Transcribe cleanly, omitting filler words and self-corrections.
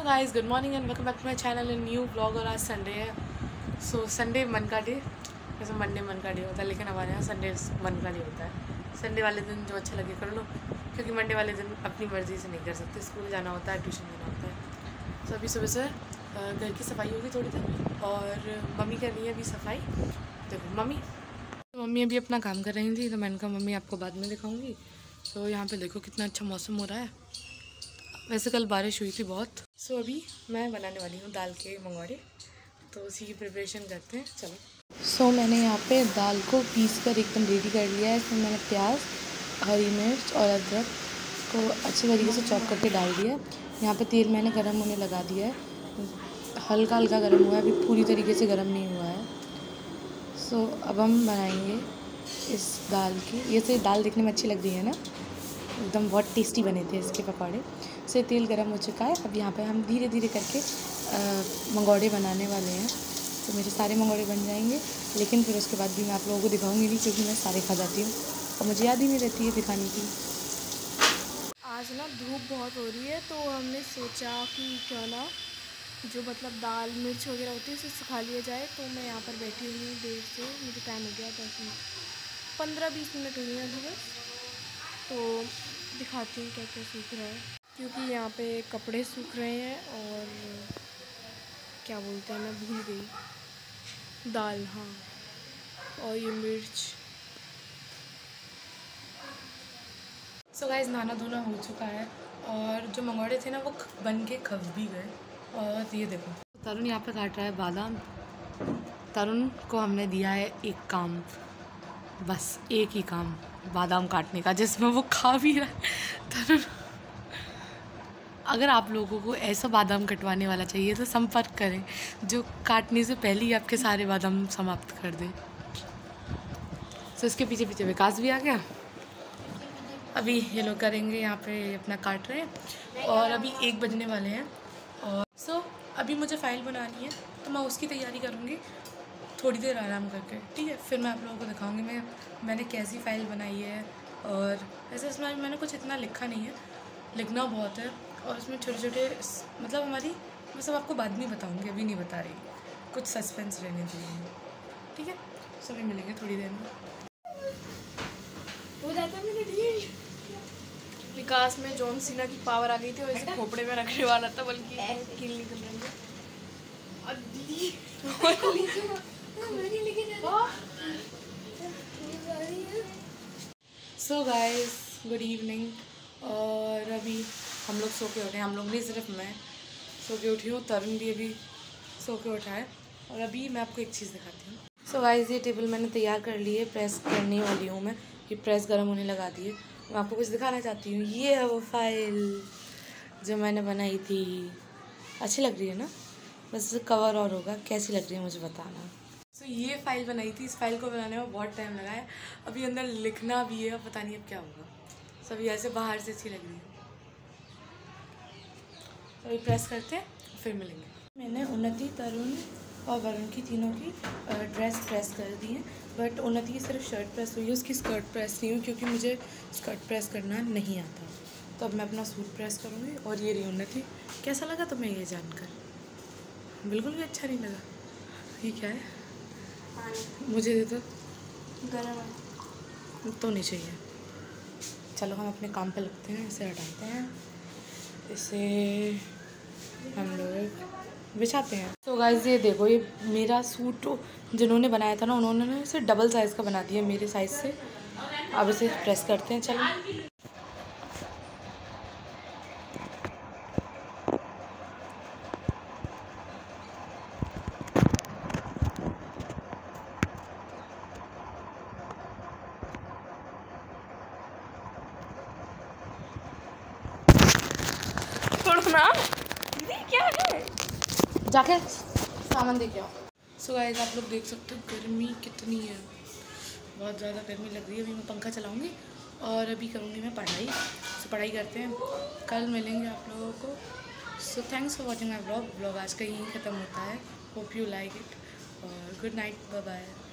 Guys, good morning and welcome back to my channel in new vlog. और आज Sunday है, so Sunday मन का डे। जैसे मंडे मन का डे होता है, लेकिन हमारे यहाँ संडे मन का डे होता है। संडे वाले दिन जो अच्छा लगे कर लो, क्योंकि मंडे वाले दिन अपनी मर्ज़ी से नहीं कर सकते। स्कूल जाना होता है, ट्यूशन जाना होता है। सो अभी सुबह से घर की सफाई होगी थोड़ी देर, और मम्मी कर रही है अभी सफाई। देखो मम्मी अभी अपना काम कर रही थी, तो मैंने कहा मम्मी आपको बाद में दिखाऊँगी। तो यहाँ पर देखो कितना अच्छा मौसम हो रहा है। वैसे कल बारिश हुई थी बहुत। सो अभी मैं बनाने वाली हूँ दाल के मंगोड़े, तो उसी की प्रिपरेशन करते हैं। चलो। मैंने यहाँ पे दाल को पीस कर एकदम रेडी कर लिया है। इसमें मैंने प्याज, हरी मिर्च और अदरक को अच्छे तरीके से चॉप करके डाल दिया है। यहाँ पे तेल मैंने गरम होने लगा दिया है, हल्का हल्का गरम हुआ है, अभी पूरी तरीके से गरम नहीं हुआ है। अब हम बनाएंगे इस दाल की। ये से दाल देखने में अच्छी लग रही है ना, एकदम बहुत टेस्टी बने थे इसके पकौड़े। से तेल गरम हो चुका है। अब यहाँ पे हम धीरे धीरे करके मंगोड़े बनाने वाले हैं। तो मेरे सारे मंगोड़े बन जाएंगे, लेकिन फिर उसके बाद भी मैं आप लोगों को दिखाऊंगी नहीं, क्योंकि मैं सारे खा जाती हूँ और मुझे याद ही नहीं रहती है दिखाने की। आज ना धूप बहुत हो रही है, तो हमने सोचा कि क्यों ना जो दाल मिर्च वगैरह होती है उसे सुखा लिया जाए। तो मैं यहाँ पर बैठी हुई हूँ देर से, मुझे टाइम हो गया 15-20 मिनट हुई हैं अभी बस। तो दिखाती हूँ क्या क्या सूख रहा है, क्योंकि यहाँ पे कपड़े सूख रहे हैं और क्या बोलते हैं, मैं भूल गई, दाल, हाँ, और ये मिर्च। सो गाइस, नहाना धोना हो चुका है, और जो मंगोड़े थे ना वो बन के खप भी गए। और ये देखो तरुण यहाँ पे काट रहा है बादाम। तरुण को हमने दिया है एक काम, बस एक ही काम, बादाम काटने का, जिसमें वो खा भी रहा है। तरुण, अगर आप लोगों को ऐसा बादाम कटवाने वाला चाहिए तो संपर्क करें, जो काटने से पहले ही आपके सारे बादाम समाप्त कर दे। तो इसके पीछे पीछे विकास भी आ गया। अभी ये लोग करेंगे, यहाँ पे अपना काट रहे हैं, और अभी 1 बजने वाले हैं। और अभी मुझे फ़ाइल बनानी है, तो मैं उसकी तैयारी करूँगी थोड़ी देर आराम करके, ठीक है। फिर मैं आप लोगों को दिखाऊँगी मैंने कैसी फ़ाइल बनाई है। और ऐसे इसमें मैंने कुछ इतना लिखा नहीं है, लिखना बहुत है, और उसमें छोटे छोटे हमारी, मैं सब आपको बाद में बताऊँगी, अभी नहीं बता रही, कुछ सस्पेंस रहने चाहिए, ठीक है। सभी मिलेंगे थोड़ी देर में। हो जाता है विकास में जॉन सीना की पावर आ गई थी, और इसे खोपड़े में रखने वाला था, बल्कि कील निकल रही है। So guys, good evening. और अभी हम लोग सो के उठे, हम लोग नहीं, सिर्फ मैं सो के उठी हूँ, तरुण भी अभी सो के उठा है। और अभी मैं आपको एक चीज़ दिखाती हूँ। सो गाइस, ये टेबल मैंने तैयार कर ली है, प्रेस करने वाली हूँ मैं। ये प्रेस गर्म होने लगा दी है। मैं आपको कुछ दिखाना चाहती हूँ। ये है वो फाइल जो मैंने बनाई थी। अच्छी लग रही है ना? बस कवर और होगा, कैसी लग रही है मुझे बताना। सो ये फ़ाइल बनाई थी, इस फाइल को बनाने में बहुत टाइम लगा है। अभी अंदर लिखना भी है, पता नहीं अब क्या होगा। सभी ऐसे बाहर से अच्छी लग रही है। तो अभी प्रेस करते हैं, फिर मिलेंगे। मैंने उन्नति, तरुण और वरुण की तीनों की ड्रेस प्रेस कर दी है, बट उन्नति की सिर्फ शर्ट प्रेस हुई है, उसकी स्कर्ट प्रेस नहीं हुई, क्योंकि मुझे स्कर्ट प्रेस करना नहीं आता। तो अब मैं अपना सूट प्रेस करूँगी। और ये रही उन्नति। कैसा लगा तुम्हें ये जानकर? बिल्कुल भी अच्छा नहीं लगा। ये क्या है? मुझे दे दो। गरम तो नहीं चाहिए। चलो हम अपने काम पे लगते हैं, इसे हटाते हैं, इसे हम लोग बिछाते हैं। तो गाइस, ये देखो, ये मेरा सूट जिन्होंने बनाया था ना, उन्होंने इसे डबल साइज़ का बना दिया मेरे साइज़ से। अब इसे प्रेस करते हैं। चलो। ना क्या है, जाके सामान देके आओ। सो गाइस, आप लोग देख सकते हो गर्मी कितनी है, बहुत ज़्यादा गर्मी लग रही है। अभी मैं पंखा चलाऊंगी और अभी करूँगी मैं पढ़ाई। सो पढ़ाई करते हैं, कल मिलेंगे आप लोगों को। So thanks for watching my vlog. आज का यहीं ख़त्म होता है। होप यू लाइक इट, और गुड नाइट, बाय बाय।